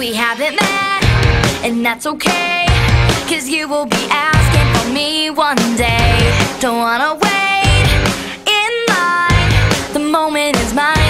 We haven't met, and that's okay, 'cause you will be asking for me one day. Don't wanna wait in line, the moment is mine.